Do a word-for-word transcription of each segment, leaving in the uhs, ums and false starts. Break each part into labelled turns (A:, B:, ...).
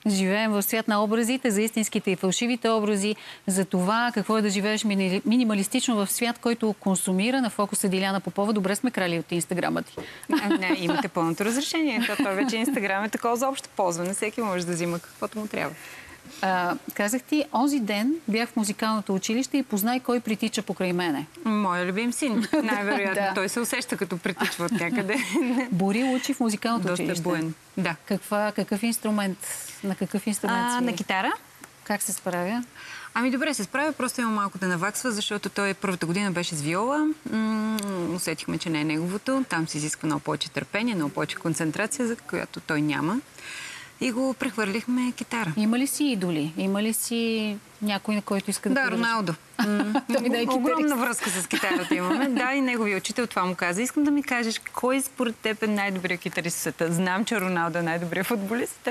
A: Живеем в свят на образите, за истинските и фалшивите образи, за това какво е да живееш минималистично в свят, който консумира. На фокуса Диляна Попова. Добре сме крали от инстаграма ти.
B: Не, не, имате пълното разрешение. Това вече инстаграм е такова за общо ползване. Всеки може да взима каквото му трябва.
A: А, казах ти, онзи ден бях в музикалното училище и познай кой притича покрай мене.
B: Моя любим син. Най-вероятно. Да. Той се усеща като притичва от някъде.
A: Бори учи в музикалното
B: Доста
A: училище.
B: буен. Да.
A: Каква, какъв инструмент? На какъв инструмент
B: а,
A: си?
B: На китара.
A: Как се справя?
B: Ами добре се справя, просто има малко да наваксва, защото той първата година беше с виола. М- усетихме, че не е неговото. Там се изисква много повече търпение, много повече концентрация, за която той няма. И го прехвърлихме китара.
A: Има ли си идоли? Има ли си някой, на който иска да
B: Да,
A: продължи?
B: Роналдо.
A: М-
B: Огромна връзка с китарата имаме. Да, и неговия учител това му каза. Искам да ми кажеш, кой според теб е най-добрият китарист в света? Знам, че Роналдо е най-добрият футболист.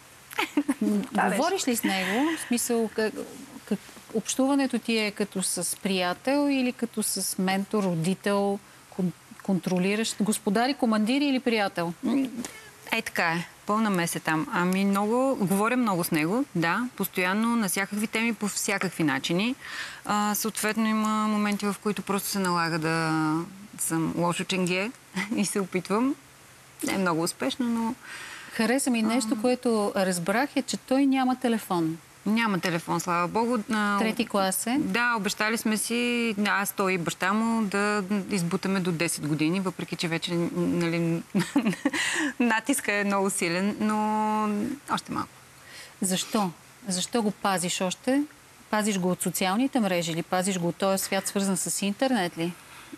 A: Говориш ли с него? В смисъл, как, как, общуването ти е като с приятел или като с ментор, родител, кон, контролиращ, господари, командири или приятел?
B: Е, така е. Пълна месе там. Ами много, говоря много с него, да, постоянно, на всякакви теми, по всякакви начини. А, съответно има моменти, в които просто се налага да съм лошо ченге и се опитвам. Не е много успешно, но...
A: Хареса ми нещо, което разбрах, е, че той няма телефон.
B: Няма телефон, слава Богу.
A: Трети клас е?
B: Да, обещали сме си, аз, той и баща му, да избутаме до десет години, въпреки че вече нали, натиска е много силен, но още малко.
A: Защо? Защо го пазиш още? Пазиш го от социалните мрежи или пазиш го от този свят, свързан с интернет ли?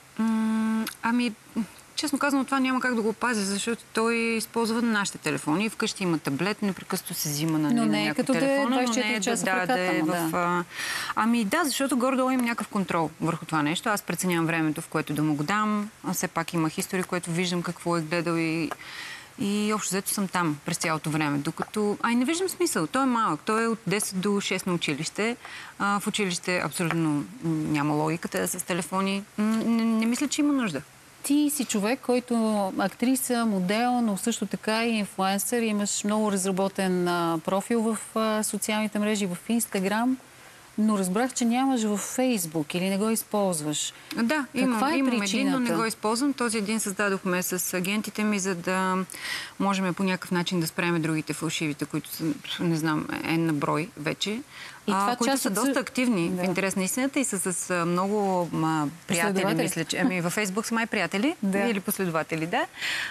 B: М- ами... Честно казано, това няма как да го пазя, защото той използва нашите телефони. Вкъщи има таблет, непрекъснато се взима на,
A: но
B: на
A: не,
B: някакъв
A: като
B: телефон.
A: Да е двайсет и четири часа
B: да,
A: в ръката,
B: да е
A: му,
B: в...
A: Да.
B: Ами да, защото горе-долу има някакъв контрол върху това нещо. Аз преценявам времето, в което да му го дам. А все пак имах история, което виждам какво е гледал и... И общо взето съм там през цялото време. Докато... Ай, не виждам смисъл. Той е малък. Той е от десет до шест на училище. А, в училище абсолютно няма логиката с телефони. Не, не мисля, че има нужда.
A: Ти си човек, който актриса, модел, но също така и инфлуенсър. Имаш много разработен а, профил в а, социалните мрежи, в Инстаграм, но разбрах, че нямаш в Фейсбук или не го използваш.
B: Да, имам,
A: Каква е
B: имам
A: причината?
B: един, но не го използвам. Този един създадохме с агентите ми, за да можем по някакъв начин да спреме другите фалшивите, които са, не знам, е на брой вече.
A: И това
B: а, които
A: част
B: са
A: от...
B: доста активни
A: да.
B: в интерес на истината и са с много ма, приятели, мисля, че. Ами във Фейсбук са май приятели
A: да.
B: или последователи, да.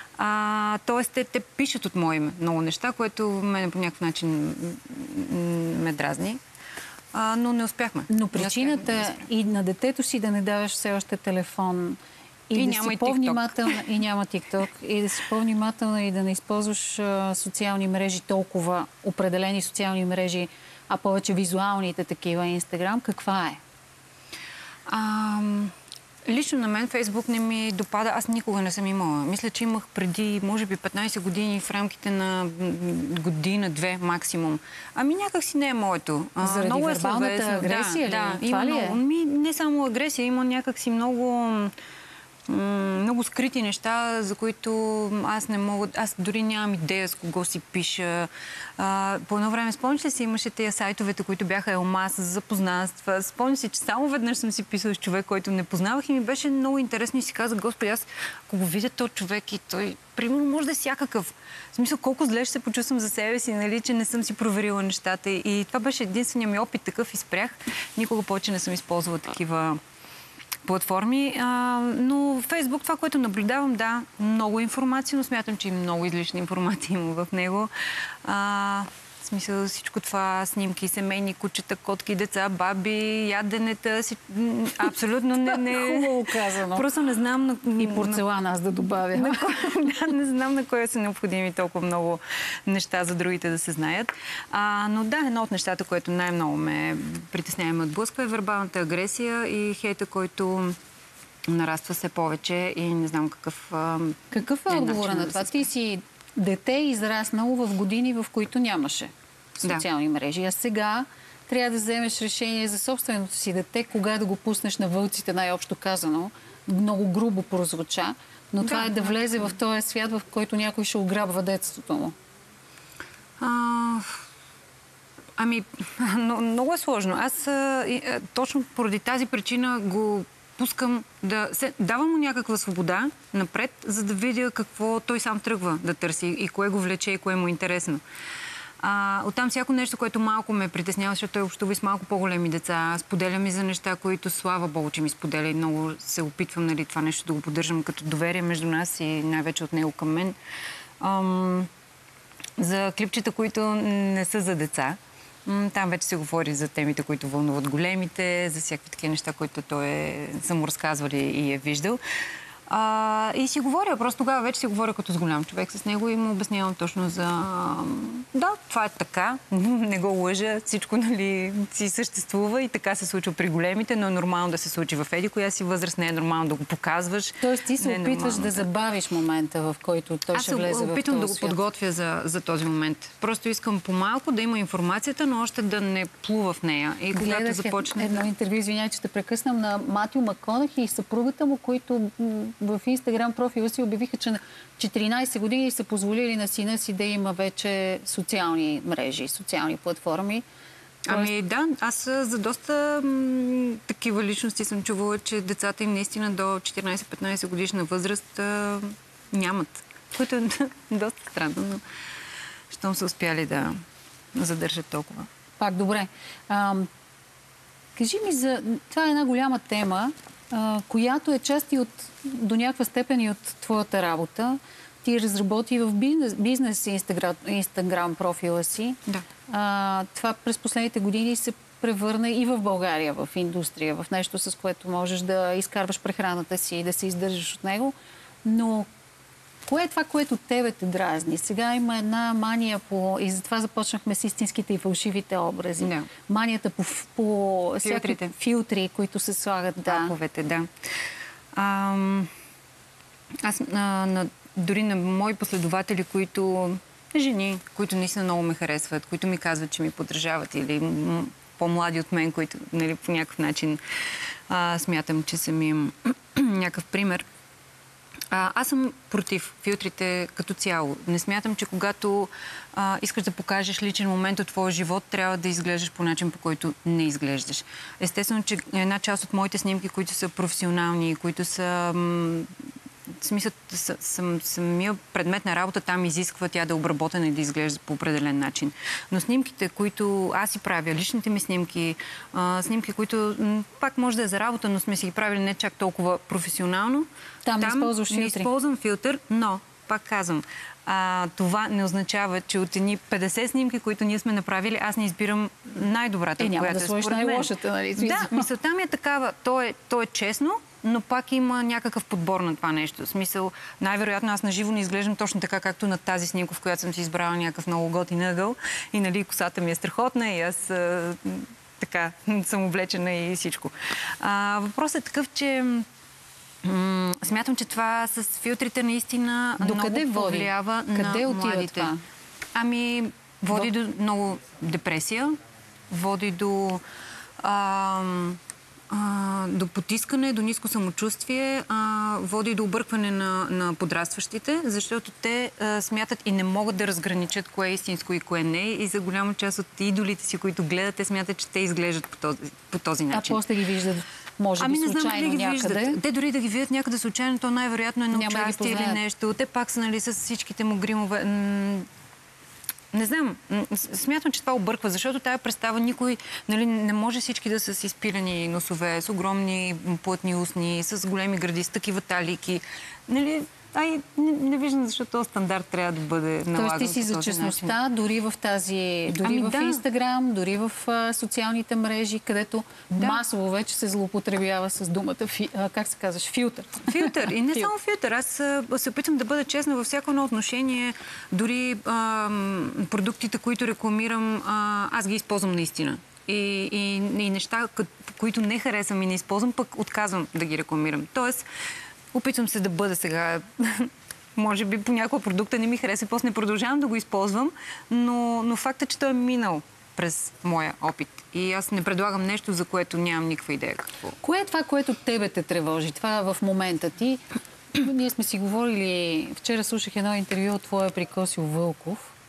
B: А, тоест, те, те пишат от мое име много неща, което мене по някакъв начин ме дразни. А, но не успяхме.
A: Но причината не успяхме. И на детето си да не даваш все още телефон и, и да
B: няма
A: си по-внимателна, и няма тикток, и да си по-внимателна и да не използваш а, социални мрежи толкова, определени социални мрежи, а повече визуалните такива, Инстаграм, каква е?
B: А, лично на мен Фейсбук не ми допада. Аз никога не съм имала. Мисля, че имах преди, може би, петнайсет години в рамките на година-две максимум. Ами някак си не е моето. А,
A: заради
B: много
A: вербалната
B: е словесно.
A: агресия
B: да,
A: ли?
B: Да,
A: това
B: има
A: ли е?
B: много, ми, не само агресия, има някак си много... много скрити неща, за които аз не мога... Аз дори нямам идея с кого си пиша. А, по едно време, спомняш ли си, имаше тези сайтовете, които бяха елмас за запознанства. Спомня си, че само веднъж съм си писала с човек, който не познавах и ми беше много интересно и си казах, Господи, аз ако го видя този човек и той, примерно, може да е всякакъв. В смисъл, колко зле ще се почувствам за себе си, нали, че не съм си проверила нещата. И това беше единствения ми опит такъв и спрях. Никога повече не съм използвала такива платформи, а, но в Фейсбук това, което наблюдавам, да, много информация, но смятам, че и много излишна информация има в него. А, в смисъл всичко това, снимки, семейни кучета, котки, деца, баби, яденета, си... абсолютно не... не...
A: Хубаво казано.
B: Просто не знам... На...
A: И порцелана, аз да добавя.
B: На кой... да, не знам на кой са необходими толкова много неща за другите да се знаят. А, но да, едно от нещата, което най-много ме притеснява и ме отблъсква е вербалната агресия и хейта, който нараства все повече и не знам какъв...
A: Какъв е отговора на това? Ти си дете израснало в години, в които нямаше социални да. мрежи. А сега трябва да вземеш решение за собственото си дете, кога да го пуснеш на вълците, най-общо казано. Много грубо прозвуча, но да, това е да влезе в този свят, в който някой ще ограбва детството му.
B: А, Ами, но, много е сложно. Аз а, и, а, точно поради тази причина го пускам да... Се, давам му някаква свобода напред, за да видя какво той сам тръгва да търси и кое го влече и кое му е интересно. А, оттам всяко нещо, което малко ме притеснява, защото той общува с малко по-големи деца. Споделя ми за неща, които слава Богу, че ми споделя и много се опитвам, нали, това нещо да го поддържам като доверие между нас и най-вече от него към мен. Ам, за клипчета, които не са за деца. Там вече се говори за темите, които вълнуват големите, за всякакви такива неща, които той е само разказвал и е виждал. А, и си говоря, просто тогава вече си говоря като с голям човек с него и му обяснявам точно за... Да, това е така, не го лъжа, всичко, нали, си съществува и така се случва при големите, но е нормално да се случи в еди коя си възраст, не е нормално да го показваш.
A: Тоест ти се е опитваш да забавиш момента, в който той
B: Аз
A: ще влезе в този свят.
B: Аз опитвам да го подготвя за, за този момент. Просто искам по-малко да има информацията, но още да не плува в нея. И когато
A: Гледах
B: започне...
A: едно интервю, извинявай, че те прекъснам, на Матю Макконахи и съпругата му, които в Инстаграм профила си обявиха, че на четиринайсет години са позволили на сина си да има вече социални мрежи, социални платформи.
B: Ами да, аз за доста м, такива личности съм чувала, че децата им наистина до четиринайсет-петнайсет годишна възраст а, нямат. Което е доста странно, но щом са успяли да задържат толкова.
A: Пак добре. А, кажи ми за... Това е една голяма тема, която е част и от, до някаква степен и от твоята работа. Ти разработи в бизнес, бизнес Инстаграм, Инстаграм профила си.
B: Да.
A: А, това през последните години се превърна и в България, в индустрия, в нещо, с което можеш да изкарваш прехраната си и да се издържаш от него. Но кое е това, което тебе те дразни? Сега има една мания по... И затова започнахме с истинските и фалшивите образи. Да. Манията по, по всякакви филтри, които се слагат. Да.
B: Аповете, да. Ам... Аз а, на, дори на мои последователи, които... Жени, които наистина много ме харесват, които ми казват, че ми поддържават или по-млади от мен, които, нали, по някакъв начин а, смятам, че съм им някакъв пример. А, аз съм против филтрите като цяло. Не смятам, че когато а, искаш да покажеш личен момент от твоя живот, трябва да изглеждаш по начин, по който не изглеждаш. Естествено, че една част от моите снимки, които са професионални, които са... В смисъл, съм, самия предмет на работа там изисква тя да е обработена и да изглежда по определен начин. Но снимките, които аз си правя, личните ми снимки, а, снимки, които м, пак може да е за работа, но сме си ги правили не чак толкова професионално.
A: Там, там не използваш филтри.
B: Не използвам филтър, но, пак казвам, а, това не означава, че от едни петдесет снимки, които ние сме направили, аз не избирам най-добрата,
A: е, няма
B: която
A: да
B: е
A: сложиш най-лошата, нали?
B: Да, мисълта ми е такава. То е, то е честно, но пак има някакъв подбор на това нещо. В смисъл, най-вероятно аз наживо не изглеждам точно така, както на тази снимка, в която съм си избрала някакъв много готин ъгъл. И, нали, косата ми е страхотна и аз а, така съм облечена и всичко. А, въпросът е такъв, че м- смятам, че това с филтрите наистина
A: до
B: много
A: къде
B: повлиява
A: води?
B: на
A: къде
B: младите. Това? Ами, води до... до много депресия, води до... А, до потискане, до ниско самочувствие, а, води до объркване на, на подрастващите, защото те а, смятат и не могат да разграничат кое е истинско и кое не е. И за голяма част от идолите си, които гледат, те смятат, че те изглеждат по този, по този начин.
A: А после ги виждат, може
B: ами
A: би, случайно
B: ги
A: някъде?
B: Виждат. Те дори да ги видят някъде случайно, то най-вероятно е на участие или нещо. Те пак са, нали, с всичките му гримове. Не знам, смятам, че това обърква, защото тая представа никой, нали, не може всички да са с изпилени носове, с огромни плътни устни, с големи гърди, с такива талики. Нали, ай, не, не виждам защо този стандарт трябва да бъде налаган.
A: Тоест ти си за честността, дори в тази, дори ами, в да. Инстаграм, дори в а, социалните мрежи, където да. масово вече се злоупотребява с думата, фи, а, как се казваш, филтър.
B: Филтър. И не само филтър. Аз се опитам да бъда честна във всяко едно отношение. Дори а, продуктите, които рекламирам, а, аз ги използвам наистина. И, и, и неща, които не харесвам и не използвам, пък отказвам да ги рекламирам. Тоест, опитвам се да бъда сега, може би по някой продукта не ми хареса, после не продължавам да го използвам, но, но факт е, че той е минал през моя опит. И аз не предлагам нещо, за което нямам никаква идея какво.
A: Кое е това, което тебе те тревожи? Това в момента ти. Ние сме си говорили, вчера слушах едно интервю от твоя при Косил Вълков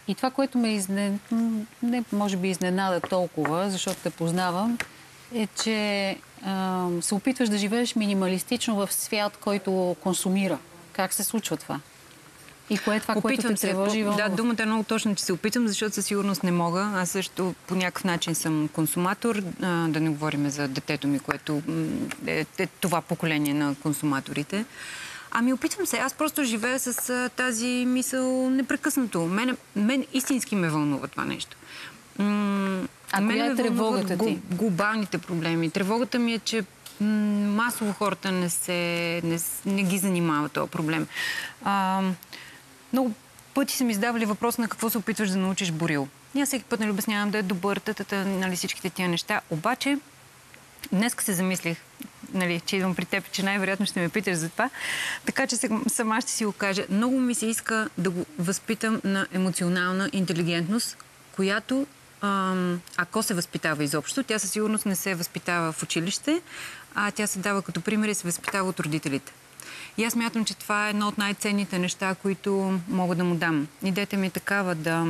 A: И това, което ме изнен... не може би изненада толкова, защото те познавам, е, че а, се опитваш да живееш минималистично в свят, който консумира. Как се случва това? И кое е това,
B: опитвам
A: което те тревожи?
B: се. Да, думата е много точно, че се опитвам, защото със сигурност не мога. Аз също по някакъв начин съм консуматор. А, да не говорим за детето ми, което е, е това поколение на консуматорите. Ами опитвам се. Аз просто живея с а, тази мисъл непрекъснато. Мен, мен истински ме вълнува това нещо. М-
A: а коя е тревогата ти?
B: Глобалните проблеми. Тревогата ми е, че масово хората не, се, не, не ги занимава този проблем. А, много пъти са ми задавали въпрос на какво се опитваш да научиш Борил. И аз всеки път нали, обяснявам да е добър, тътата, нали, всичките тия неща. Обаче, днес се замислих, нали, че идвам при теб, че най-вероятно ще ме питаш за това. Така че сама ще си го кажа. Много ми се иска да го възпитам на емоционална интелигентност, която, ам, ако се възпитава изобщо, тя със сигурност не се възпитава в училище, а тя се дава като пример и се възпитава от родителите. И аз мятам, че това е едно от най-ценните неща, които мога да му дам. Идеята ми е такава да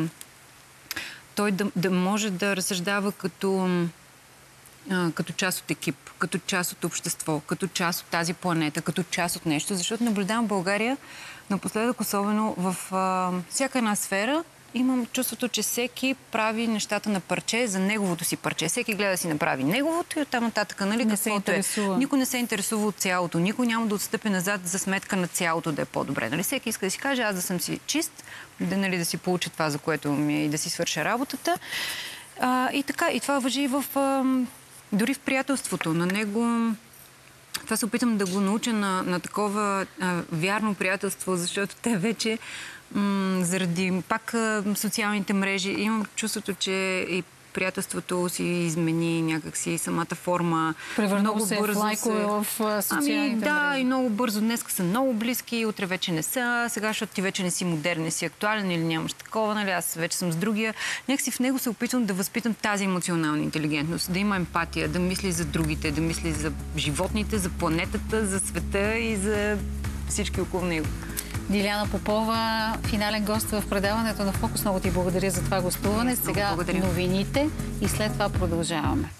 B: той да, да може да разсъждава като, а, като част от екип, като част от общество, като част от тази планета, като част от нещо, защото наблюдавам България напоследък, особено в а, всяка една сфера, имам чувството, че всеки прави нещата на парче за неговото си парче. Всеки гледа да си направи неговото и оттам нататък, нали,
A: не се интересува.
B: Е. Никой не се интересува от цялото. Никой няма да отстъпи назад за сметка на цялото да е по-добре. Нали? Всеки иска да си каже, аз да съм си чист, да, нали, да си получа това, за което ми е и да си свърша работата. А, и така, и това важи и в, а, дори в приятелството. На него... Това се опитам да го науча на, на такова а, вярно приятелство, защото те вече м- заради пак а, социалните мрежи имам чувството, че и приятелството си измени някакси самата форма.
A: Превърнало се в лайкове в социалните
B: ами,
A: мрежи.
B: Да, и много бързо. Днеска са много близки, утре вече не са. Сега, защото ти вече не си модерен, не си актуален или нямаш такова, нали? Аз вече съм с другия. Някакси в него се опитвам да възпитам тази емоционална интелигентност, да има емпатия, да мисли за другите, да мисли за животните, за планетата, за света и за всички около него.
A: Диляна Попова, финален гост в предаването на Фокус. Много ти благодаря за това гостуване. Сега новините и след това продължаваме.